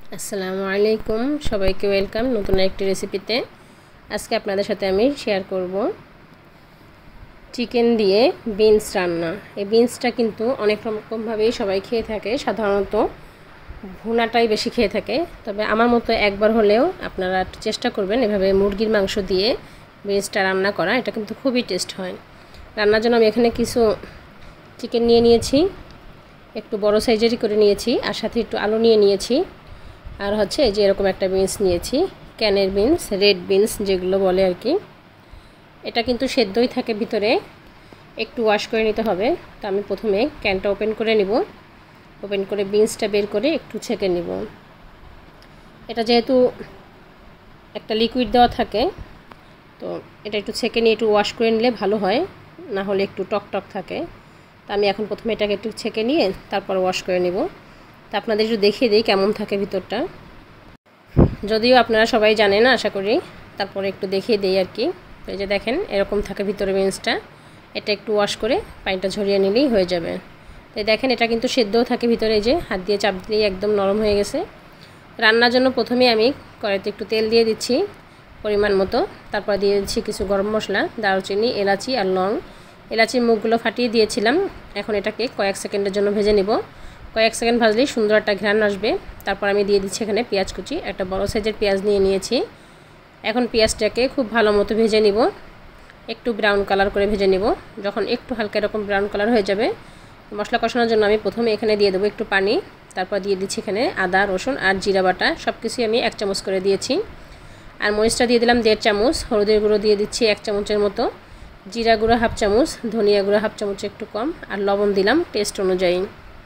আসসালামু আলাইকুম, সবাইকে ওয়েলকাম নতুন একটি রেসিপিতে। আজকে আপনাদের সাথে আমি শেয়ার করব চিকেন দিয়ে বিনস রান্না। এই বিনসটা কিন্তু অনেক রকমভাবেই সবাই খেয়ে থাকে, সাধারণত ভুনাটাই বেশি খেয়ে থাকে। তবে আমার মতো একবার হলেও আপনারা চেষ্টা করবেন এভাবে মুরগির মাংস দিয়ে বিনসটা রান্না করা। এটা কিন্তু খুবই টেস্ট হয়। রান্নার জন্য আমি এখানে কিছু চিকেন নিয়ে নিয়েছি, একটু বড় সাইজেরই করে নিয়েছি, আর সাথে একটু আলু নিয়ে নিয়েছি, আর হচ্ছে এই যে এরকম একটা বিনস নিয়েছি, ক্যানের বিনস, রেড বিনস যেগুলো বলে আর কি। এটা কিন্তু সেদ্ধই থাকে ভিতরে, একটু ওয়াশ করে নিতে হবে। তো আমি প্রথমে ক্যানটা ওপেন করে নিব, ওপেন করে বিনসটা বের করে একটু ছেঁকে নিব। এটা যেহেতু একটা লিকুইড দেওয়া থাকে, তো এটা একটু ছেঁকে নিয়ে একটু ওয়াশ করে নিলে ভালো হয়, না হলে একটু টক টক থাকে। তো আমি এখন প্রথমে এটাকে একটু ছেঁকে নিয়ে তারপর ওয়াশ করে নিব। তো আপনাদের একটু দেখিয়ে দিই কেমন থাকে ভিতরটা, যদিও আপনারা সবাই জানেন না আশা করি, তারপরে একটু দেখিয়ে দিই আর কি। তো এই যে দেখেন এরকম থাকে ভিতরে বিনসটা। এটা একটু ওয়াশ করে পানিটা ঝরিয়ে নিলেই হয়ে যাবে। তো দেখেন এটা কিন্তু সেদ্ধও থাকে ভিতরে, এই যে হাত দিয়ে চাপ দিলেই একদম নরম হয়ে গেছে। রান্নার জন্য প্রথমে আমি কড়াইতে একটু তেল দিয়ে দিচ্ছি পরিমাণ মতো, তারপর দিয়ে দিচ্ছি কিছু গরম মশলা, দারুচিনি, এলাচি আর লং। এলাচির মুখগুলো ফাটিয়ে দিয়েছিলাম। এখন এটাকে কয়েক সেকেন্ডের জন্য ভেজে নিব। কয়েক সেকেন্ড ভাজলেই সুন্দর একটা ঘ্রাণ আসবে। তারপর আমি দিয়ে দিচ্ছি এখানে পেঁয়াজ কুচি, একটা বড় সাইজের পেঁয়াজ নিয়ে নিয়েছি। এখন পেঁয়াজটাকে খুব ভালো মতো ভেজে নিব, একটু ব্রাউন কালার করে ভেজে নিব। যখন একটু হালকা এরকম ব্রাউন কালার হয়ে যাবে, মশলা কষানোর জন্য আমি প্রথমে এখানে দিয়ে দেবো একটু পানি, তারপর দিয়ে দিচ্ছি এখানে আদা, রসুন আর জিরা বাটা, সব কিছুই আমি 1 চামচ করে দিয়েছি। আর মরিচটা দিয়ে দিলাম 1.5 চামচ, হলুদের গুঁড়ো দিয়ে দিচ্ছি 1 চামচের মতো, জিরা গুঁড়ো 1/2 চামচ, ধনিয়া গুঁড়ো 1/2 চামচ একটু কম, আর লবণ দিলাম টেস্ট অনুযায়ী।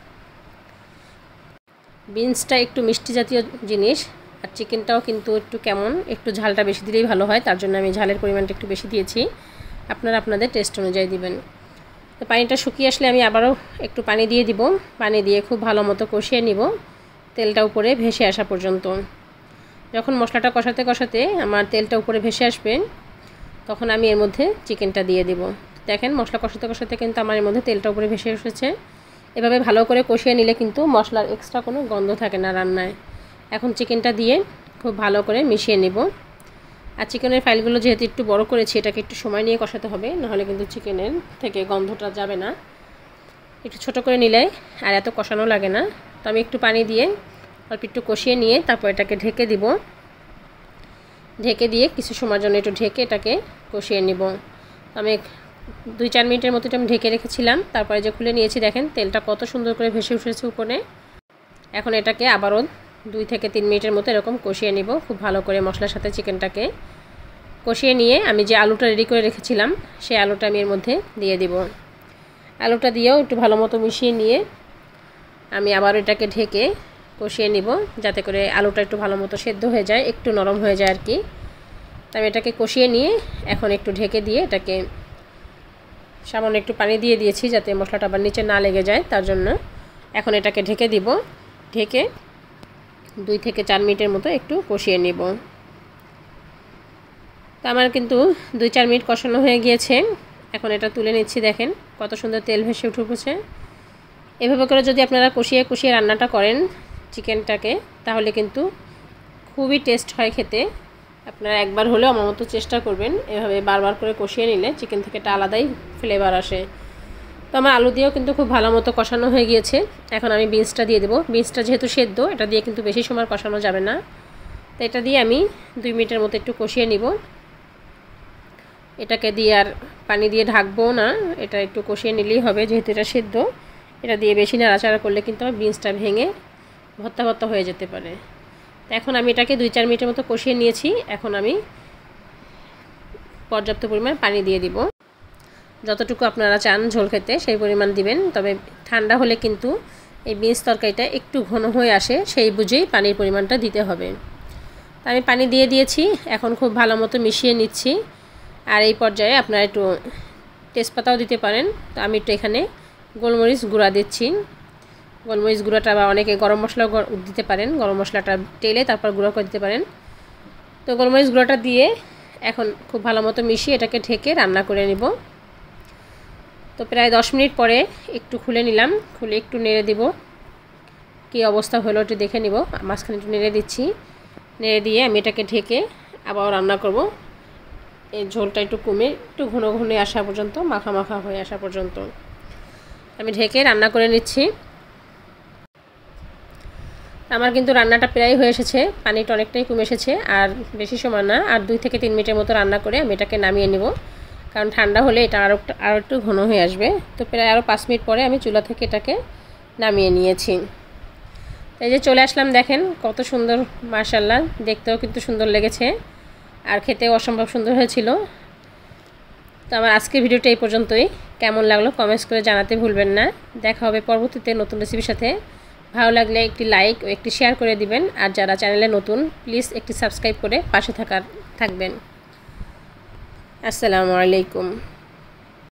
বিনসটা একটু মিষ্টি জাতীয় জিনিস, আর চিকেনটাও কিন্তু একটু ঝালটা বেশি দিলেই ভালো হয়, তার জন্য আমি ঝালের পরিমাণটা একটু বেশি দিয়েছি। আপনারা আপনাদের টেস্ট অনুযায়ী দিবেন। তো পানিটা শুকিয়ে আসলে আমি আবারও একটু পানি দিয়ে দিব। পানি দিয়ে খুব ভালো মতো কষিয়ে নিব, তেলটা উপরে ভেসে আসা পর্যন্ত। যখন মশলাটা কষাতে কষাতে আমার তেলটা উপরে ভেসে আসবে, তখন আমি এর মধ্যে চিকেনটা দিয়ে দিব। দেখেন মশলা কষাতে কষাতে কিন্তু আমার এর মধ্যে তেলটা উপরে ভেসে এসেছে। এভাবে ভালো করে কষিয়ে নিলে কিন্তু মশলার এক্সট্রা কোনো গন্ধ থাকে না রান্নায়। এখন চিকেনটা দিয়ে খুব ভালো করে মিশিয়ে নিব। আর চিকেনের ফাইলগুলো যেহেতু একটু বড় করেছি, এটাকে একটু সময় নিয়ে কষাতে হবে, নাহলে কিন্তু চিকেনের থেকে গন্ধটা যাবে না। একটু ছোট করে নিলে আর এত কষানো লাগে না। তো আমি একটু পানি দিয়ে অল্প একটু কষিয়ে নিয়ে তারপর এটাকে ঢেকে দিব। ঢেকে দিয়ে কিছু সময়ের জন্য একটু ঢেকে এটাকে কষিয়ে নিব। আমি 2-4 মিনিটের মতো আমি ঢেকে রেখেছিলাম, তারপরে যে খুলে নিয়েছি, দেখেন তেলটা কত সুন্দর করে ভেসে উঠেছে উপরে। এখন এটাকে আবারও 2 থেকে 3 মিনিটের মতো এরকম কষিয়ে নিব, খুব ভালো করে মশলার সাথে চিকেনটাকে কষিয়ে নিয়ে আমি যে আলুটা রেডি করে রেখেছিলাম, সেই আলুটা আমি এর মধ্যে দিয়ে দিব। আলুটা দিয়েও একটু ভালো মতো মিশিয়ে নিয়ে আমি আবার এটাকে ঢেকে কষিয়ে নিব, যাতে করে আলুটা একটু ভালো মতো সেদ্ধ হয়ে যায়, একটু নরম হয়ে যায় আর কি। তো আমি এটাকে কষিয়ে নিয়ে এখন একটু ঢেকে দিয়ে এটাকে সামান্য একটু পানি দিয়ে দিয়েছি, যাতে মশলাটা আবার নিচে না লেগে যায়, তার জন্য। এখন এটাকে ঢেকে দিব, ঢেকে 2 থেকে 4 মিনিটের মতো একটু কষিয়ে নিব। তো আমার কিন্তু 2-4 মিনিট কষানো হয়ে গিয়েছে। এখন এটা তুলে নিচ্ছি, দেখেন কত সুন্দর তেল ভেসে উঠেছে। এভাবে করে যদি আপনারা কষিয়ে কষিয়ে রান্নাটা করেন চিকেনটাকে, তাহলে কিন্তু খুবই টেস্ট হয় খেতে। আপনারা একবার হলেও আমার মতো চেষ্টা করবেন, এভাবে বারবার করে কষিয়ে নিলে চিকেন থেকে একটা আলাদাই ফ্লেভার আসে। তো আমার আলু দিয়েও কিন্তু খুব ভালো মতো কষানো হয়ে গিয়েছে। এখন আমি বিনসটা দিয়ে দেবো। বিনসটা যেহেতু সেদ্ধ, এটা দিয়ে কিন্তু বেশি সময় কষানো যাবে না। তো এটা দিয়ে আমি 2 মিনিটের মতো একটু কষিয়ে নিব। এটাকে দিয়ে আর পানি দিয়ে ঢাকবো না, এটা একটু কষিয়ে নিলেই হবে, যেহেতু এটা সেদ্ধ। এটা দিয়ে বেশি নাড়াচাড়া করলে কিন্তু আমার বিনসটা ভেঙে ভর্তা ভর্তা হয়ে যেতে পারে। তো এখন আমি এটাকে 2-4 মিনিটের মতো কষিয়ে নিয়েছি। এখন আমি পর্যাপ্ত পরিমাণ পানি দিয়ে দিব। যতটুকু আপনারা চান ঝোল খেতে সেই পরিমাণ দিবেন। তবে ঠান্ডা হলে কিন্তু এই বিনস তরকারিটা একটু ঘন হয়ে আসে, সেই বুঝেই পানির পরিমাণটা দিতে হবে। তো আমি পানি দিয়ে দিয়েছি, এখন খুব ভালো মতো মিশিয়ে নিচ্ছি। আর এই পর্যায়ে আপনারা একটু তেজপাতাও দিতে পারেন। তো আমি একটু এখানে গোলমরিচ গুঁড়া দিচ্ছি। গোলমরিচ গুঁড়াটা বা অনেকে গরম মশলা দিতে পারেন, গরম মশলাটা টেলে তারপর গুঁড়ো করে দিতে পারেন। তো গোলমরিচ গুঁড়োটা দিয়ে এখন খুব ভালো মতো মিশিয়ে এটাকে ঢেকে রান্না করে নিব। তো প্রায় 10 মিনিট পরে একটু খুলে নিলাম, খুলে একটু নেড়ে দিব। কী অবস্থা হলো একটু দেখে নিব। মাঝখানে একটু নেড়ে দিচ্ছি, নেড়ে দিয়ে আমি এটাকে ঢেকে আবার রান্না করব। এই ঝোলটা একটু কমে একটু ঘন ঘন আসা পর্যন্ত, মাখা মাখা হয়ে আসা পর্যন্ত আমি ঢেকে রান্না করে নিচ্ছি। আমার কিন্তু রান্নাটা প্রায় হয়ে এসেছে, পানিটা অনেকটাই কমে এসেছে। আর বেশি সময় না, আর 2 থেকে 3 মিনিটের মতো রান্না করে আমি এটাকে নামিয়ে নেব, কারণ ঠান্ডা হলে এটা আরও একটু ঘন হয়ে আসবে। তো প্রায় আরও 5 মিনিট পরে আমি চুলা থেকে এটাকে নামিয়ে নিয়েছি। এই যে চলে আসলাম, দেখেন কত সুন্দর, মাশাআল্লাহ, দেখতেও কিন্তু সুন্দর লেগেছে আর খেতেও অসম্ভব সুন্দর হয়েছিল। তো আমার আজকের ভিডিওটা এই পর্যন্তই। কেমন লাগলো কমেন্টস করে জানাতে ভুলবেন না। দেখা হবে পরবর্তীতে নতুন রেসিপির সাথে। ভালো লাগলে একটি লাইক ও একটি শেয়ার করে দিবেন, আর যারা চ্যানেলে নতুন প্লিজ একটি সাবস্ক্রাইব করে পাশে থাকবেন। আসসালামু আলাইকুম।